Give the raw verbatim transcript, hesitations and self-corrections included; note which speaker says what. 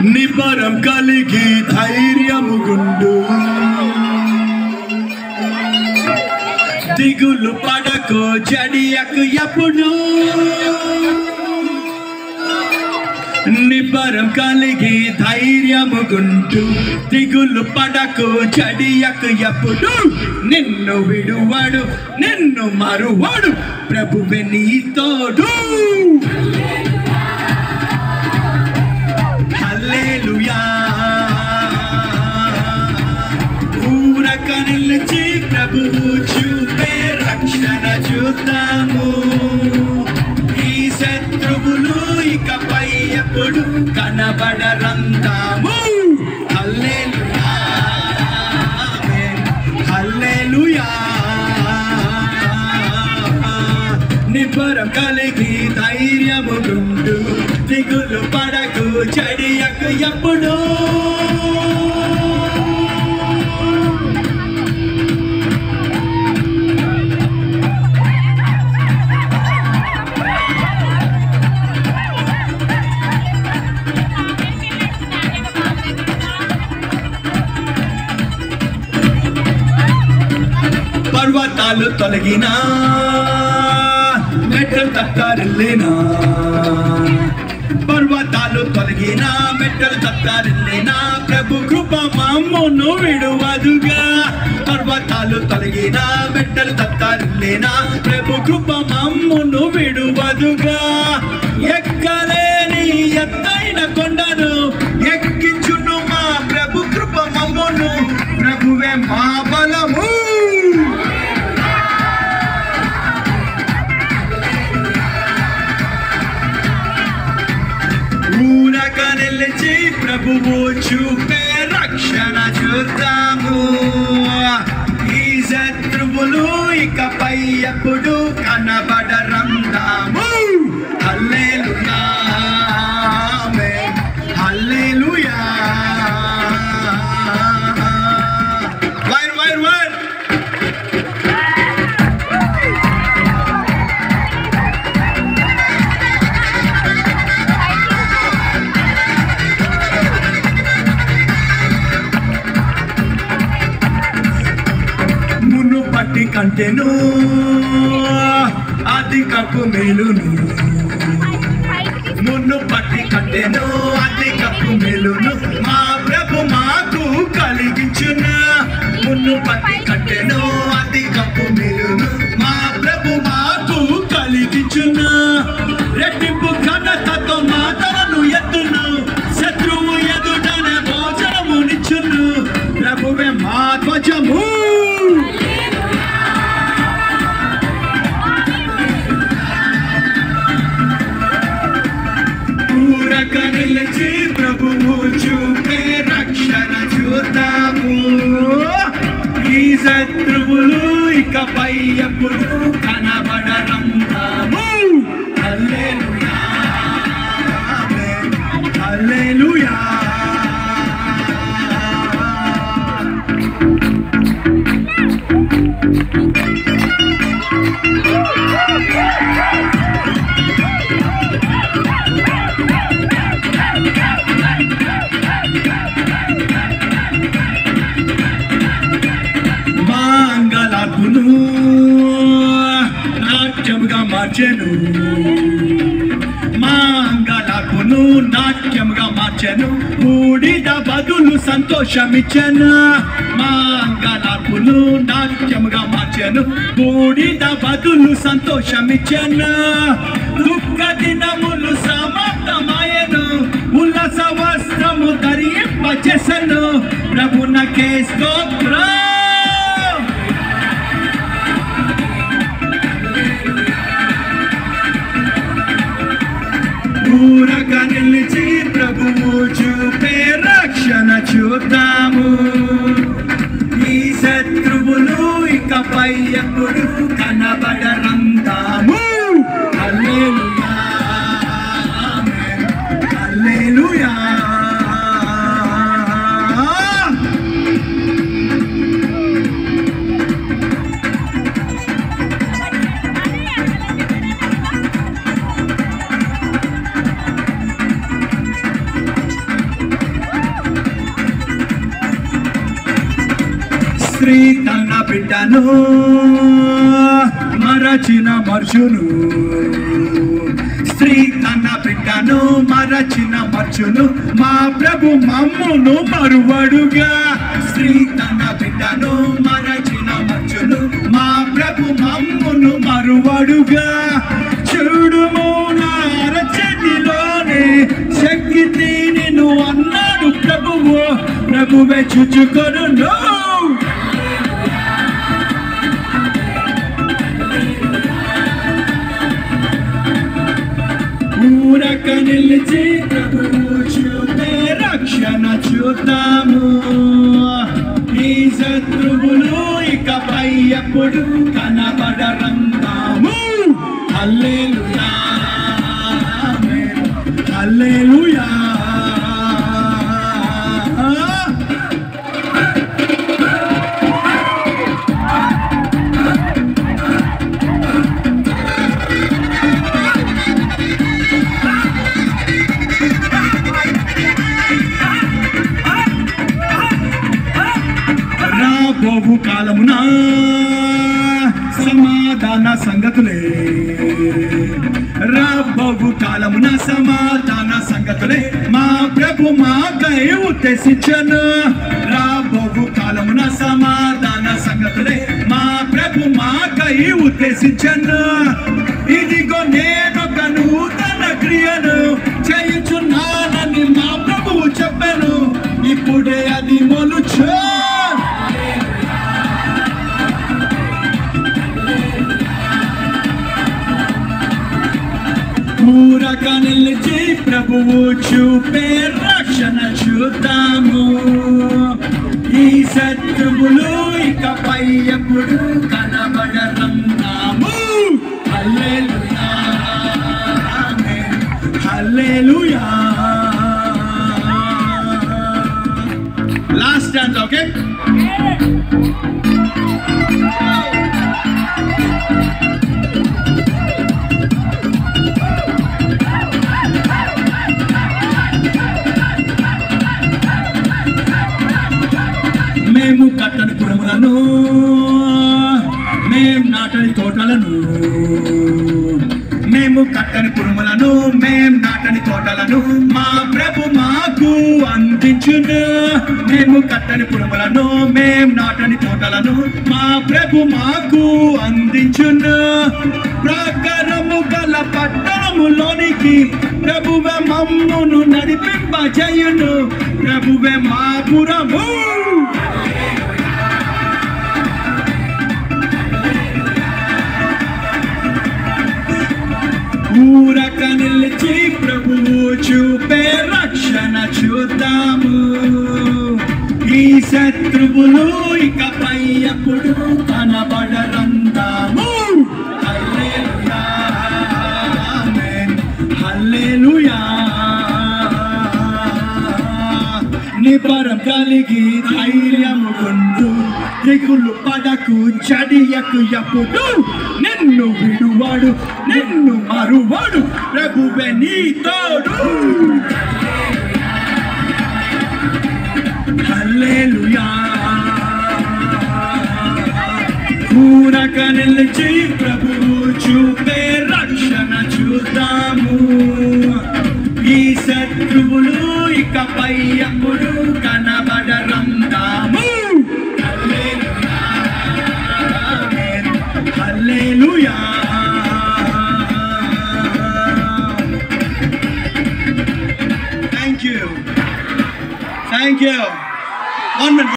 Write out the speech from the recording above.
Speaker 1: నిబ్బరం కలిగి ధైర్యము గుండు దిగులు పడకు జడియకు ఎప్పుడు నిబ్బరం కలిగి ధైర్యము గుండు దిగులు పడకు జడియకు ఎప్పుడు నిన్ను విడువడు నిన్ను మరువడు ప్రభువే నీ తోడు హల్లెలూయా ఊరక నిలిచి ప్రభువు చూపే రక్షణ చూద్దాము ఈ శత్రువులు ఇకపై ఎప్పుడు కనబడరందాము హల్లెలూయా హల్లెలూయా నిబ్బరం కలిగి ధైర్యము గుండు దిగులు పడకు చెడియకు ఎప్పుడు పర్వతాలు తొలగినా మెట్టలు తట్టారిల్లేనా పర్వతాలు తొలగినా మెట్టలు తట్టారిల్లేనా ప్రభు కృప మమ్మును విడువదుగా పర్వతాలు తొలగినా మెట్టలు తట్టారిల్లేనా ప్రభు కృప మమ్మును విడువదుగా ఎక్కలేని ఎత్తైన కొండను ఎక్కించును మా ప్రభు కృప మమ్మును ప్రభువే మా బలము ఊరక నిలిచి ప్రభువు చూపే రక్షణ చూద్దాము ఈ శత్రువులు ఇకపై ఎప్పుడు కనబడరందాము hallelujah amen hallelujah wire wire wire పట్టి కంటెను అధికపు మేలును మున్ను పట్టి కంటెను అధికపు మేలును మా ప్రభు మాకు కలిగించును మున్ను పట్టి కంటెను అధికపు మేలును మా ప్రభు మాకు కలిగించును రెట్టింపు ఘనతతో మాటలను ఎత్తును శత్రువు ఎదుటన భోజనమునిచ్చును ప్రభువే మా ధ్వజము నిలిచి ప్రభువు చూపే రక్షణ చూద్దాము ఈ శత్రువులు ఇకపై ఎప్పుడు కనబడరందాము హల్లెలూయా హల్లెలూయా నాట్యముగా మార్చెను మాంగళకును నాట్యముగా మార్చెను బూడిద బదులు సంతోషమిచ్చెను మాంగళకును నాట్యముగా మార్చెను బూడిద బదులు సంతోషమిచ్చెను దుఃఖ దినములు సమాప్తమాయెను ఉల్లాస వస్త్రము ధరింపజేసెను ప్రభునకే స్తోత్రం ఊరక నిలిచి ప్రభువు చూపే రక్షణ చూద్దాము ఈ శత్రువులు ఇకపై ఎప్పుడు కనబడరందాము హల్లెలూయా ఆమేన్ హల్లెలూయా స్త్రీ తన బిడ్డను మరచిన మర్చును, స్త్రీ తన బిడ్డను మరచిన మర్చును, మా ప్రభు మమ్మును మరువడుగా. స్త్రీ తన బిడ్డను మరచిన మర్చును, మా ప్రభు మమ్మును మరువడుగా. చూడుము నా అరచేతిలోనే శక్తి నిన్ను అన్నాడు ప్రభువు, ప్రభువే చూచుకొను. ఊరక నిలిచి ప్రభువు చూపే రక్షణ చూద్దాము. ఈ శత్రువులు ఇకపై ఎప్పుడు కనబడరందాము. హల్లెలూయా ఆమేన్, హల్లెలూయా. రాబోవు కాలమున సమాధాన సంగతులే, రాబోవు కాలమున సమాధాన సంగతులే మా ప్రభు మాకై ఉద్దేశించను. రాబోవు కాలమున సమాధాన సంగతులే మా ప్రభు మాకై ఉద్దేశించను. ఇదిగో నేనొక నూతన క్రియను చేయుచున్నానని మా ప్రభువు చెప్పాను, ఇప్పుడే అది మొలుచు. ఊరక నిలిచి ప్రభువు చూపే రక్షణ చూద్దాము. ఈ శత్రువులు ఇకపై ఎప్పుడు కనబడరందాము. Hallelujah amen, hallelujah. Last stand, okay? మేము కట్టని పురములను, మేం నాటని తోటలను, మేము కట్టని పురములను, మేం నాటని తోటలను మా ప్రభు మాకు అందించును. మేము కట్టని పురములను, మేం నాటని తోటలను మా ప్రభు మాకు అందించును. ప్రాకారము గల పట్టణములోనికి ప్రభువే మమ్మును నడిపింపజేయును. ప్రభువే మా పురము. ఊరక నిలిచి ప్రభువు చూపే రక్షణ చూద్దాము. ఈ శత్రువులు ఇకపై ఎప్పుడు కనబడరందాము. హల్లెలూయా ఆమేన్, హల్లెలూయా. నిబరం కలిగి ధైర్యము కొండు, దిగులు పడకు చడియకు ఎప్పుడు. నిన్ను విడువాడు నిన్ను మరువాడు, ప్రభువే నీ తోడు. హల్లెలూయా. ఊరక నిలిచి ప్రభువు చూపే రక్షణ చూద్దాము. ఈ శత్రువులు ఇకపై ఎప్పుడు కనబడరందాము. Hallelujah amen, hallelujah. Thank you. Thank you. One minute.